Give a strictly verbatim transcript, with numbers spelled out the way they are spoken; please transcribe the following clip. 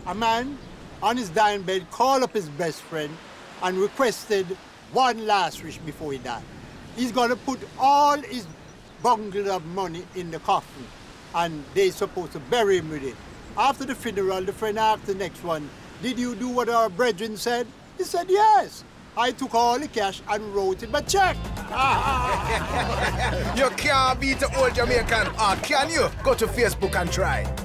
A man on his dying bed called up his best friend and requested one last wish before he died. He's gonna put all his bundle of money in the coffin and they're supposed to bury him with it. After the funeral, the friend asked the next one, did you do what our brethren said? He said, yes. I took all the cash and wrote him a check. You can't beat the old Jamaican, or can you? Go to Facebook and try.